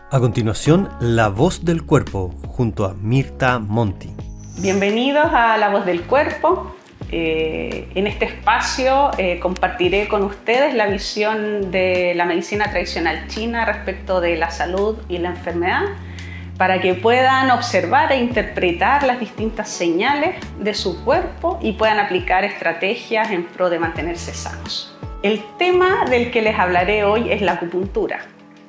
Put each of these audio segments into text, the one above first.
A continuación, La Voz del Cuerpo, junto a Mirta Monti. Bienvenidos a La Voz del Cuerpo. En este espacio compartiré con ustedes la visión de la medicina tradicional china respecto de la salud y la enfermedad, para que puedan observar e interpretar las distintas señales de su cuerpo y puedan aplicar estrategias en pro de mantenerse sanos. El tema del que les hablaré hoy es la acupuntura.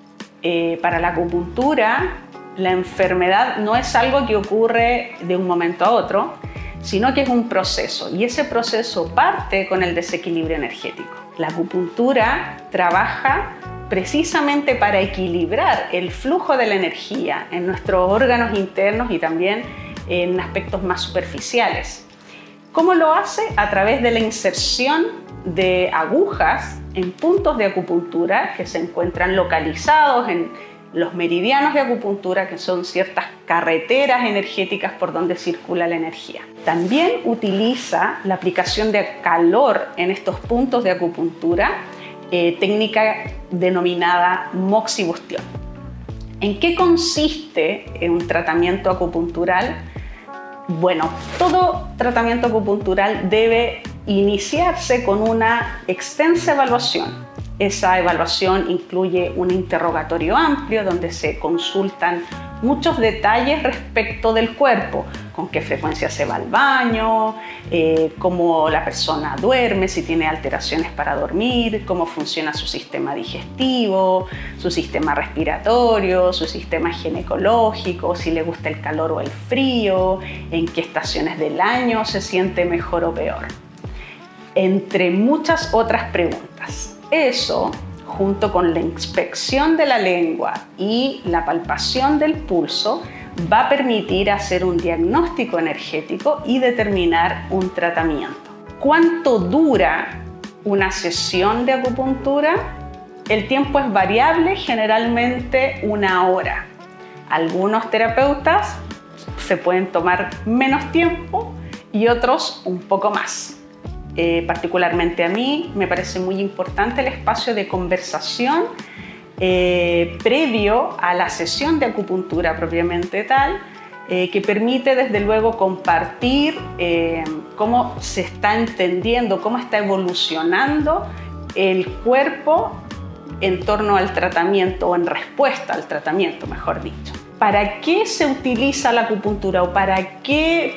Para la acupuntura, la enfermedad no es algo que ocurre de un momento a otro, sino que es un proceso, y ese proceso parte con el desequilibrio energético. La acupuntura trabaja precisamente para equilibrar el flujo de la energía en nuestros órganos internos y también en aspectos más superficiales. ¿Cómo lo hace? A través de la inserción de agujas en puntos de acupuntura que se encuentran localizados en los meridianos de acupuntura, que son ciertas carreteras energéticas por donde circula la energía. También utiliza la aplicación de calor en estos puntos de acupuntura, técnica denominada moxibustión. ¿En qué consiste un tratamiento acupuntural? Bueno, todo tratamiento acupuntural debe iniciarse con una extensa evaluación. Esa evaluación incluye un interrogatorio amplio donde se consultan muchos detalles respecto del cuerpo, con qué frecuencia se va al baño, cómo la persona duerme, si tiene alteraciones para dormir, cómo funciona su sistema digestivo, su sistema respiratorio, su sistema ginecológico, si le gusta el calor o el frío, en qué estaciones del año se siente mejor o peor, entre muchas otras preguntas. Eso, junto con la inspección de la lengua y la palpación del pulso, va a permitir hacer un diagnóstico energético y determinar un tratamiento. ¿Cuánto dura una sesión de acupuntura? El tiempo es variable, generalmente 1 hora. Algunos terapeutas se pueden tomar menos tiempo y otros un poco más. Particularmente a mí me parece muy importante el espacio de conversación previo a la sesión de acupuntura propiamente tal, que permite desde luego compartir cómo se está entendiendo, cómo está evolucionando el cuerpo en torno al tratamiento o en respuesta al tratamiento, mejor dicho. ¿Para qué se utiliza la acupuntura o a qué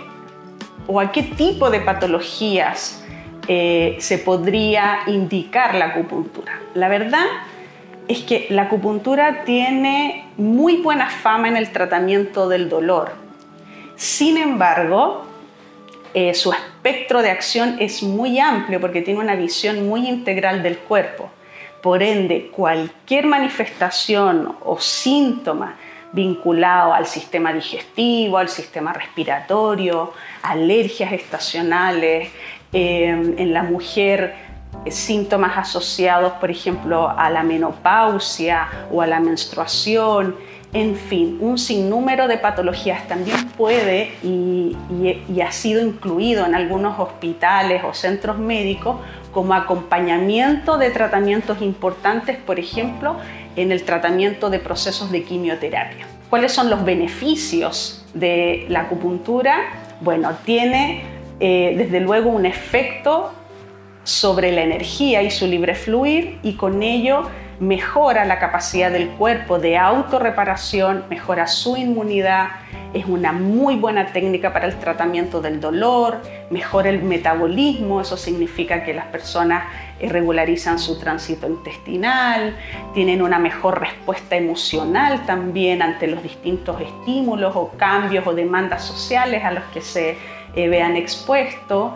tipo de patologías se podría indicar la acupuntura? La verdad es que la acupuntura tiene muy buena fama en el tratamiento del dolor. Sin embargo, su espectro de acción es muy amplio porque tiene una visión muy integral del cuerpo. Por ende, cualquier manifestación o síntoma vinculado al sistema digestivo, al sistema respiratorio, alergias estacionales, en la mujer síntomas asociados, por ejemplo, a la menopausia o a la menstruación, en fin, un sinnúmero de patologías también puede y ha sido incluido en algunos hospitales o centros médicos como acompañamiento de tratamientos importantes, por ejemplo, en el tratamiento de procesos de quimioterapia. ¿Cuáles son los beneficios de la acupuntura? Bueno, tiene desde luego un efecto sobre la energía y su libre fluir, y con ello mejora la capacidad del cuerpo de autorreparación, mejora su inmunidad, es una muy buena técnica para el tratamiento del dolor, mejora el metabolismo, eso significa que las personas regularizan su tránsito intestinal, tienen una mejor respuesta emocional también ante los distintos estímulos o cambios o demandas sociales a los que se vean expuestos.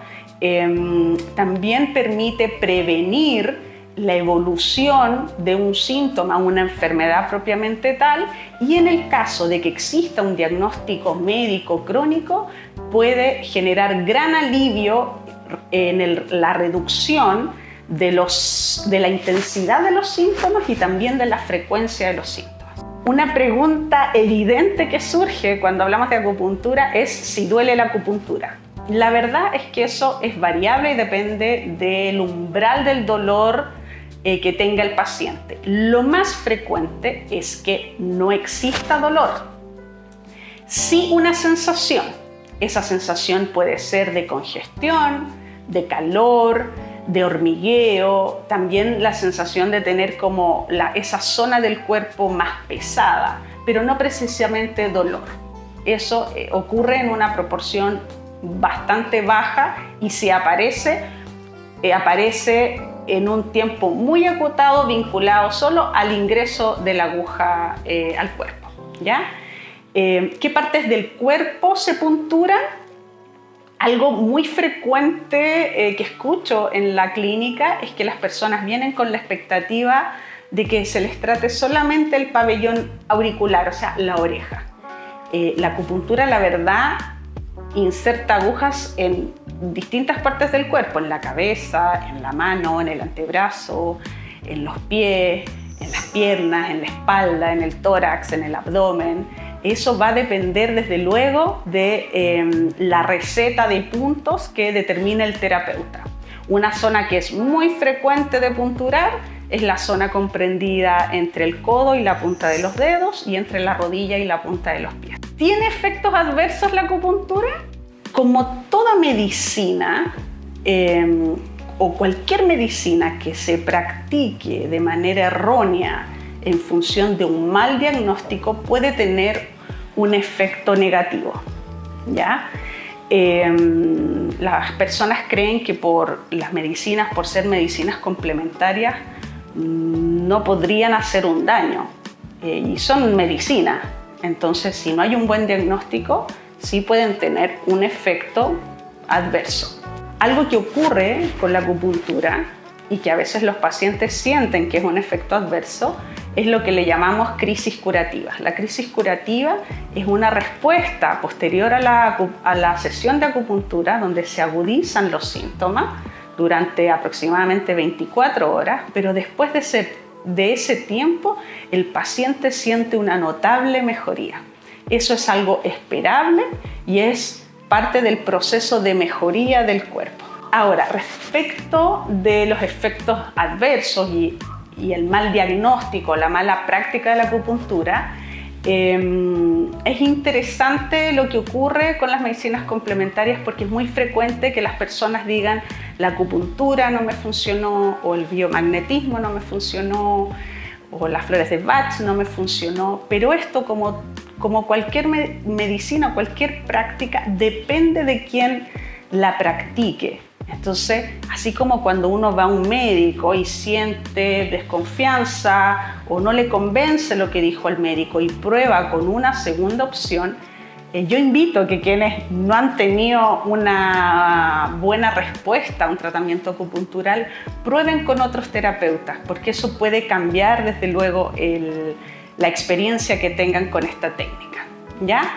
También permite prevenir la evolución de un síntoma, una enfermedad propiamente tal, y en el caso de que exista un diagnóstico médico crónico, puede generar gran alivio en la reducción de la intensidad de los síntomas y también de la frecuencia de los síntomas. Una pregunta evidente que surge cuando hablamos de acupuntura es si duele la acupuntura. La verdad es que eso es variable y depende del umbral del dolor que tenga el paciente. Lo más frecuente es que no exista dolor, sí una sensación. Esa sensación puede ser de congestión, de calor, de hormigueo, también la sensación de tener como esa zona del cuerpo más pesada, pero no precisamente dolor. Eso ocurre en una proporción bastante baja y si aparece en un tiempo muy acotado, vinculado solo al ingreso de la aguja al cuerpo, ¿ya? ¿Qué partes del cuerpo se punturan? Algo muy frecuente que escucho en la clínica es que las personas vienen con la expectativa de que se les trate solamente el pabellón auricular, o sea, la oreja. La acupuntura, la verdad, inserta agujas en distintas partes del cuerpo, en la cabeza, en la mano, en el antebrazo, en los pies, en las piernas, en la espalda, en el tórax, en el abdomen. Eso va a depender desde luego de la receta de puntos que determina el terapeuta. Una zona que es muy frecuente de punturar es la zona comprendida entre el codo y la punta de los dedos y entre la rodilla y la punta de los pies. ¿Tiene efectos adversos la acupuntura? Como toda medicina o cualquier medicina que se practique de manera errónea en función de un mal diagnóstico puede tener un efecto negativo, ¿ya? Las personas creen que por las medicinas, por ser medicinas complementarias, no podrían hacer un daño y son medicinas. Entonces, si no hay un buen diagnóstico, sí pueden tener un efecto adverso. Algo que ocurre con la acupuntura y que a veces los pacientes sienten que es un efecto adverso es lo que le llamamos crisis curativas. La crisis curativa es una respuesta posterior a la sesión de acupuntura donde se agudizan los síntomas durante aproximadamente 24 horas, pero después de ese tiempo el paciente siente una notable mejoría. Eso es algo esperable y es parte del proceso de mejoría del cuerpo. Ahora, respecto de los efectos adversos y el mal diagnóstico, la mala práctica de la acupuntura, es interesante lo que ocurre con las medicinas complementarias porque es muy frecuente que las personas digan la acupuntura no me funcionó o el biomagnetismo no me funcionó o las flores de Bach no me funcionó, pero esto como cualquier medicina, cualquier práctica, depende de quién la practique. Entonces, así como cuando uno va a un médico y siente desconfianza o no le convence lo que dijo el médico y prueba con una segunda opción, yo invito a que quienes no han tenido una buena respuesta a un tratamiento acupuntural prueben con otros terapeutas, porque eso puede cambiar desde luego la experiencia que tengan con esta técnica, ¿ya?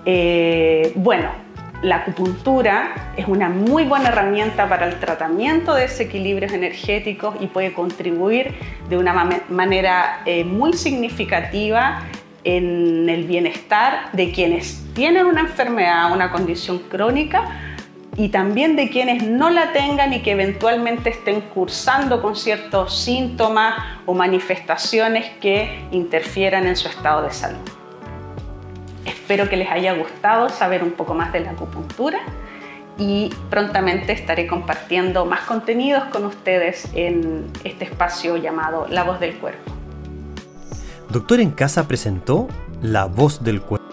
Bueno, la acupuntura es una muy buena herramienta para el tratamiento de desequilibrios energéticos y puede contribuir de una manera muy significativa en el bienestar de quienes tienen una enfermedad, una condición crónica y también de quienes no la tengan y que eventualmente estén cursando con ciertos síntomas o manifestaciones que interfieran en su estado de salud. Espero que les haya gustado saber un poco más de la acupuntura y prontamente estaré compartiendo más contenidos con ustedes en este espacio llamado La Voz del Cuerpo. Doctor en Casa presentó La Voz del Cuerpo.